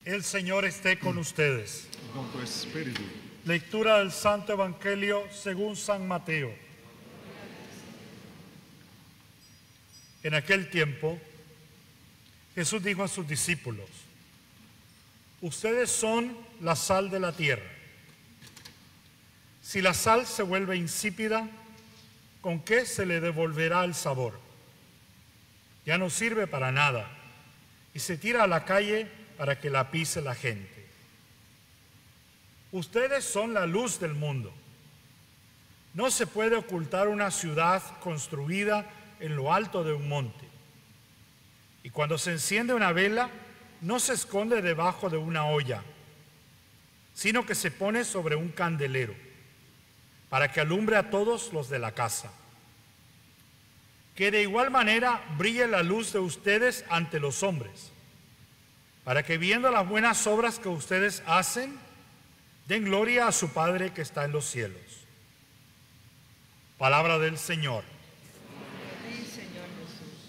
El Señor esté con ustedes. con tu espíritu. Lectura del Santo Evangelio según San Mateo. En aquel tiempo, Jesús dijo a sus discípulos: ustedes son la sal de la tierra. Si la sal se vuelve insípida, ¿con qué se le devolverá el sabor? Ya no sirve para nada y se tira a la calle para que la pise la gente. Ustedes son la luz del mundo. No se puede ocultar una ciudad construida en lo alto de un monte. Y cuando se enciende una vela, no se esconde debajo de una olla, sino que se pone sobre un candelero, para que alumbre a todos los de la casa. Que de igual manera brille la luz de ustedes ante los hombres, para que viendo las buenas obras que ustedes hacen, den gloria a su Padre que está en los cielos. Palabra del Señor. Sí, Señor Jesús.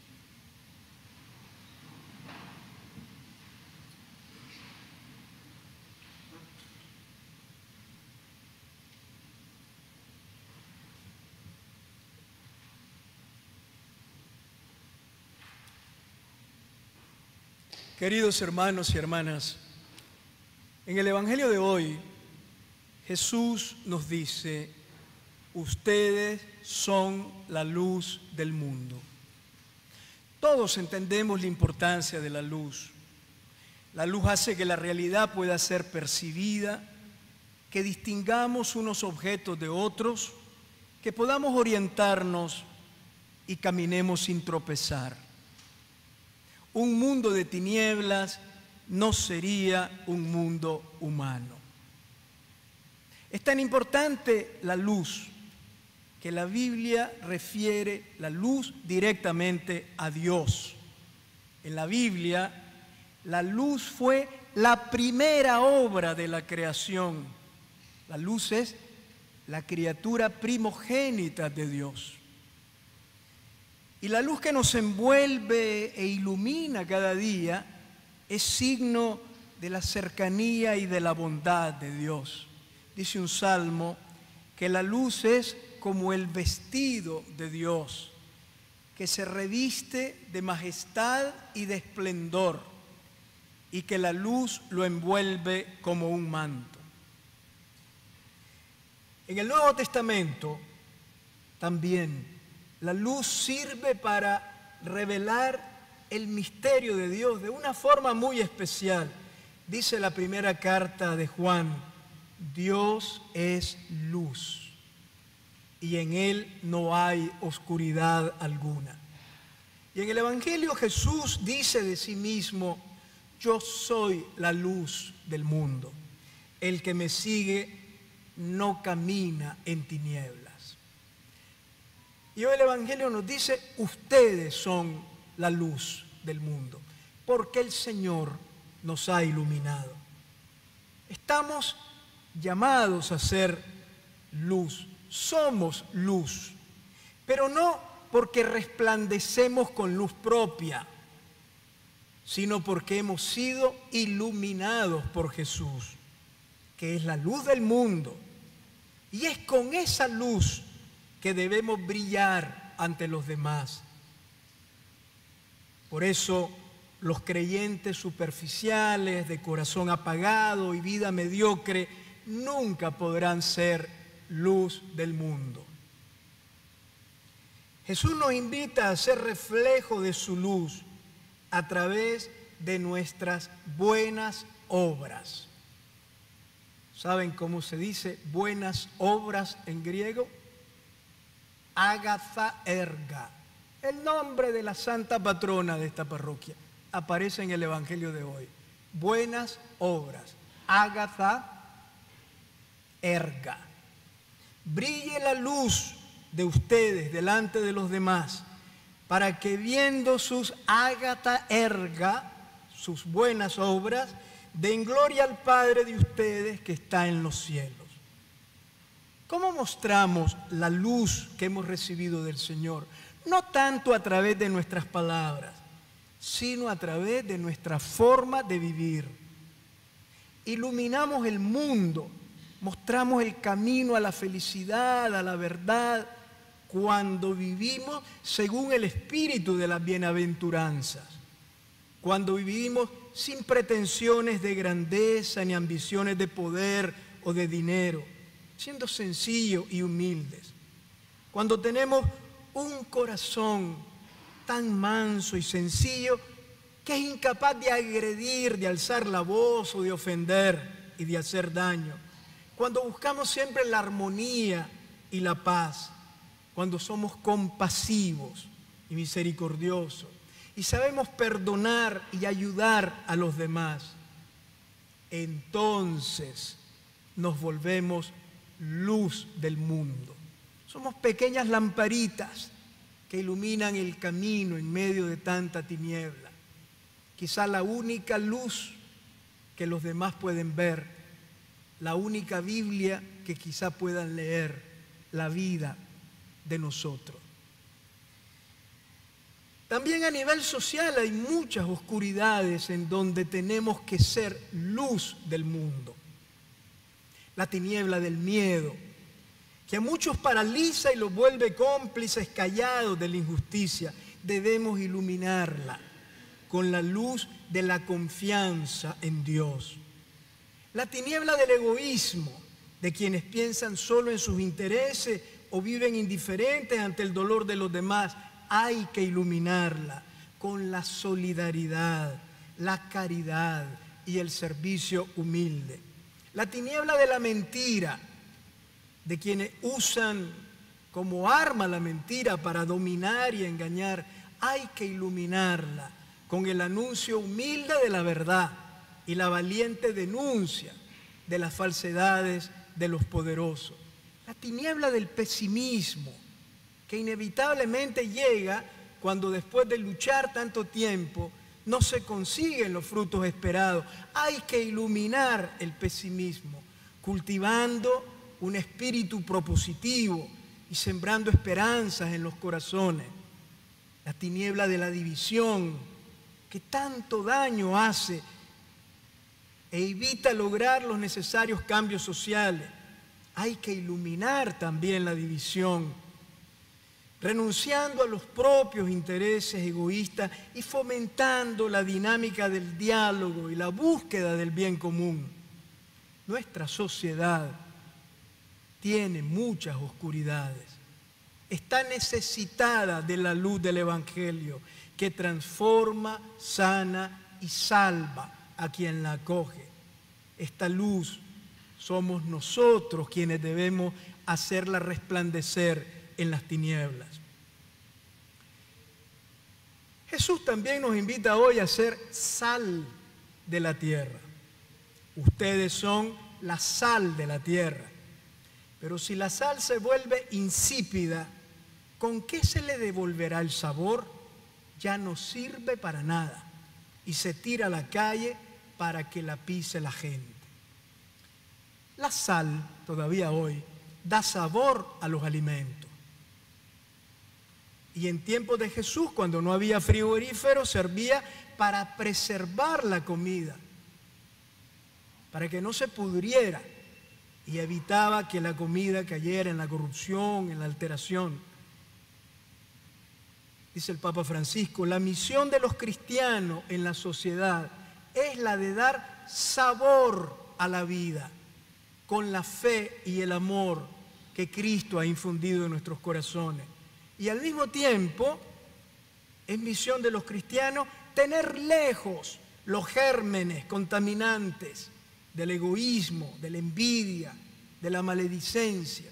Queridos hermanos y hermanas, en el Evangelio de hoy, Jesús nos dice: ustedes son la luz del mundo. Todos entendemos la importancia de la luz. La luz hace que la realidad pueda ser percibida, que distingamos unos objetos de otros, que podamos orientarnos y caminemos sin tropezar. Un mundo de tinieblas no sería un mundo humano. Es tan importante la luz que la Biblia refiere la luz directamente a Dios. En la Biblia, la luz fue la primera obra de la creación. La luz es la criatura primogénita de Dios. Y la luz que nos envuelve e ilumina cada día es signo de la cercanía y de la bondad de Dios. Dice un salmo que la luz es como el vestido de Dios, que se reviste de majestad y de esplendor, y que la luz lo envuelve como un manto. En el Nuevo Testamento también la luz sirve para revelar el misterio de Dios de una forma muy especial. Dice la primera carta de Juan: Dios es luz y en Él no hay oscuridad alguna. Y en el Evangelio Jesús dice de sí mismo: yo soy la luz del mundo. El que me sigue no camina en tinieblas. Y hoy el Evangelio nos dice: ustedes son la luz del mundo, porque el Señor nos ha iluminado. Estamos llamados a ser luz, somos luz, pero no porque resplandecemos con luz propia, sino porque hemos sido iluminados por Jesús, que es la luz del mundo. Y es con esa luz que debemos brillar ante los demás. Por eso los creyentes superficiales, de corazón apagado y vida mediocre, nunca podrán ser luz del mundo. Jesús nos invita a ser reflejo de su luz a través de nuestras buenas obras. ¿Saben cómo se dice buenas obras en griego? Ágatha Erga, el nombre de la santa patrona de esta parroquia, aparece en el Evangelio de hoy. Buenas obras, Ágatha Erga. Brille la luz de ustedes delante de los demás, para que viendo sus Ágatha Erga, sus buenas obras, den gloria al Padre de ustedes que está en los cielos. ¿Cómo mostramos la luz que hemos recibido del Señor? No tanto a través de nuestras palabras, sino a través de nuestra forma de vivir. Iluminamos el mundo, mostramos el camino a la felicidad, a la verdad, cuando vivimos según el espíritu de las bienaventuranzas, cuando vivimos sin pretensiones de grandeza ni ambiciones de poder o de dinero, siendo sencillos y humildes, cuando tenemos un corazón tan manso y sencillo que es incapaz de agredir, de alzar la voz o de ofender y de hacer daño, cuando buscamos siempre la armonía y la paz, cuando somos compasivos y misericordiosos y sabemos perdonar y ayudar a los demás, entonces nos volvemos luz del mundo. Somos pequeñas lamparitas que iluminan el camino en medio de tanta tiniebla. Quizá la única luz que los demás pueden ver, la única Biblia que quizá puedan leer, la vida de nosotros. También a nivel social hay muchas oscuridades en donde tenemos que ser luz del mundo. La tiniebla del miedo, que a muchos paraliza y los vuelve cómplices callados de la injusticia, debemos iluminarla con la luz de la confianza en Dios. La tiniebla del egoísmo, de quienes piensan solo en sus intereses o viven indiferentes ante el dolor de los demás, hay que iluminarla con la solidaridad, la caridad y el servicio humilde. La tiniebla de la mentira, de quienes usan como arma la mentira para dominar y engañar, hay que iluminarla con el anuncio humilde de la verdad y la valiente denuncia de las falsedades de los poderosos. La tiniebla del pesimismo, que inevitablemente llega cuando después de luchar tanto tiempo no se consiguen los frutos esperados. Hay que iluminar el pesimismo, cultivando un espíritu propositivo y sembrando esperanzas en los corazones. La tiniebla de la división, que tanto daño hace e evita lograr los necesarios cambios sociales. Hay que iluminar también la división, renunciando a los propios intereses egoístas y fomentando la dinámica del diálogo y la búsqueda del bien común. Nuestra sociedad tiene muchas oscuridades. Está necesitada de la luz del Evangelio que transforma, sana y salva a quien la acoge. Esta luz somos nosotros quienes debemos hacerla resplandecer en las tinieblas. Jesús también nos invita hoy a ser sal de la tierra. Ustedes son la sal de la tierra. Pero si la sal se vuelve insípida, ¿con qué se le devolverá el sabor? Ya no sirve para nada y se tira a la calle para que la pise la gente. La sal, todavía hoy, da sabor a los alimentos. Y en tiempos de Jesús, cuando no había frigorífero, servía para preservar la comida, para que no se pudriera, y evitaba que la comida cayera en la corrupción, en la alteración. Dice el Papa Francisco, la misión de los cristianos en la sociedad es la de dar sabor a la vida, con la fe y el amor que Cristo ha infundido en nuestros corazones. Y al mismo tiempo, es misión de los cristianos tener lejos los gérmenes contaminantes del egoísmo, de la envidia, de la maledicencia.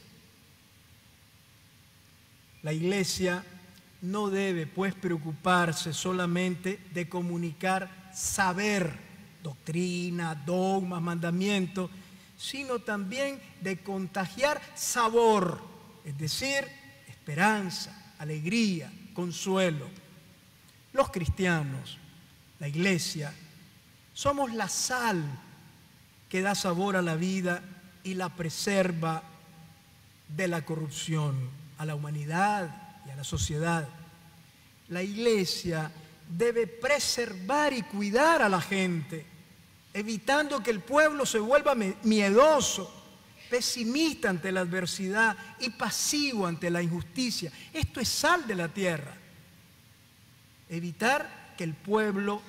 La Iglesia no debe, pues, preocuparse solamente de comunicar saber, doctrina, dogmas, mandamientos, sino también de contagiar sabor, es decir, esperanza, alegría, consuelo. Los cristianos, la Iglesia, somos la sal que da sabor a la vida y la preserva de la corrupción, a la humanidad y a la sociedad. La Iglesia debe preservar y cuidar a la gente, evitando que el pueblo se vuelva miedoso, pesimista ante la adversidad y pasivo ante la injusticia. Esto es sal de la tierra. Evitar que el pueblo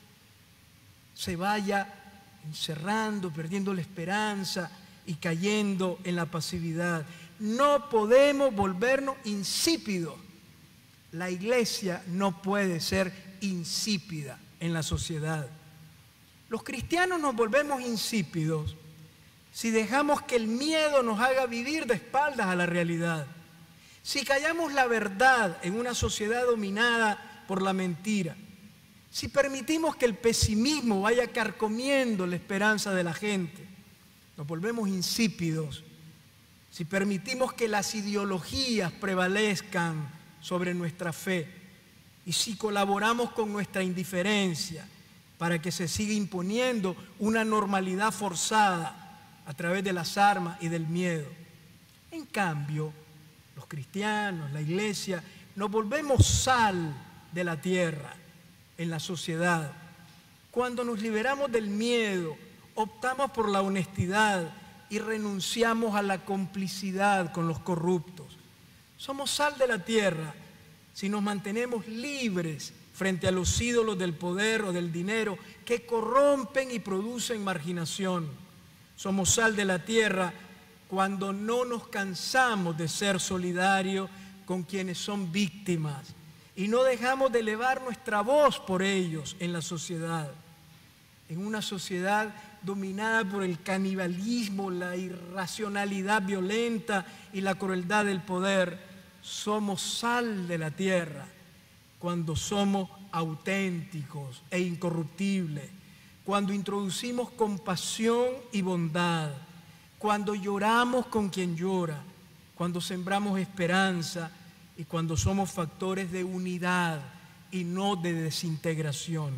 se vaya encerrando, perdiendo la esperanza y cayendo en la pasividad. No podemos volvernos insípidos. La iglesia no puede ser insípida en la sociedad. Los cristianos nos volvemos insípidos si dejamos que el miedo nos haga vivir de espaldas a la realidad. Si callamos la verdad en una sociedad dominada por la mentira. Si permitimos que el pesimismo vaya carcomiendo la esperanza de la gente. Nos volvemos insípidos. Si permitimos que las ideologías prevalezcan sobre nuestra fe. Y si colaboramos con nuestra indiferencia para que se siga imponiendo una normalidad forzada a través de las armas y del miedo. En cambio, los cristianos, la iglesia, nos volvemos sal de la tierra en la sociedad. Cuando nos liberamos del miedo, optamos por la honestidad y renunciamos a la complicidad con los corruptos. Somos sal de la tierra si nos mantenemos libres frente a los ídolos del poder o del dinero que corrompen y producen marginación. Somos sal de la tierra cuando no nos cansamos de ser solidarios con quienes son víctimas y no dejamos de elevar nuestra voz por ellos en la sociedad. En una sociedad dominada por el canibalismo, la irracionalidad violenta y la crueldad del poder, somos sal de la tierra cuando somos auténticos e incorruptibles, cuando introducimos compasión y bondad, cuando lloramos con quien llora, cuando sembramos esperanza y cuando somos factores de unidad y no de desintegración.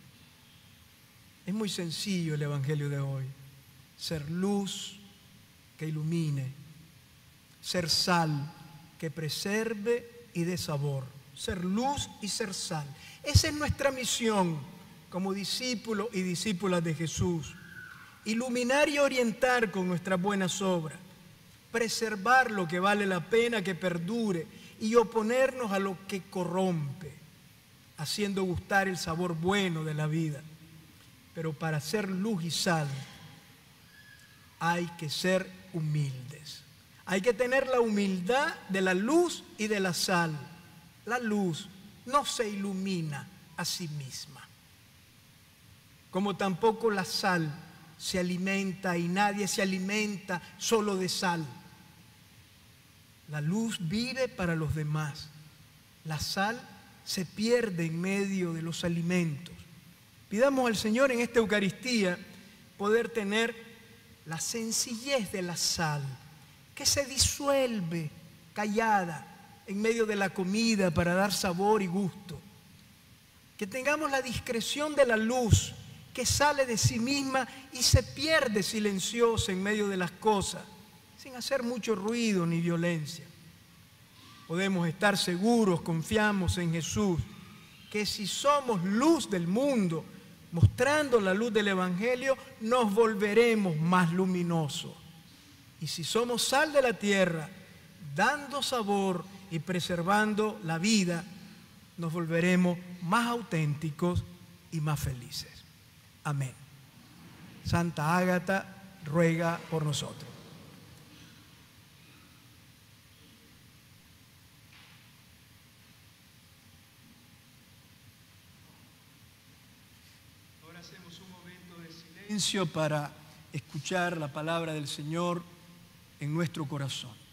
Es muy sencillo el Evangelio de hoy. Ser luz que ilumine, ser sal que preserve y dé sabor. Ser luz y ser sal. Esa es nuestra misión como discípulos y discípulas de Jesús. Iluminar y orientar con nuestras buenas obras. Preservar lo que vale la pena que perdure y oponernos a lo que corrompe, haciendo gustar el sabor bueno de la vida. Pero para ser luz y sal hay que ser humildes. Hay que tener la humildad de la luz y de la sal. La luz no se ilumina a sí misma, como tampoco la sal se alimenta y nadie se alimenta solo de sal. La luz vive para los demás. La sal se pierde en medio de los alimentos. Pidamos al Señor en esta Eucaristía poder tener la sencillez de la sal, que se disuelve callada en medio de la comida para dar sabor y gusto. Que tengamos la discreción de la luz que sale de sí misma y se pierde silenciosa en medio de las cosas, sin hacer mucho ruido ni violencia. Podemos estar seguros, confiamos en Jesús, que si somos luz del mundo, mostrando la luz del Evangelio, nos volveremos más luminosos. Y si somos sal de la tierra, dando sabor y preservando la vida, nos volveremos más auténticos y más felices. Amén. Santa Ágata ruega por nosotros. Ahora hacemos un momento de silencio para escuchar la palabra del Señor en nuestro corazón.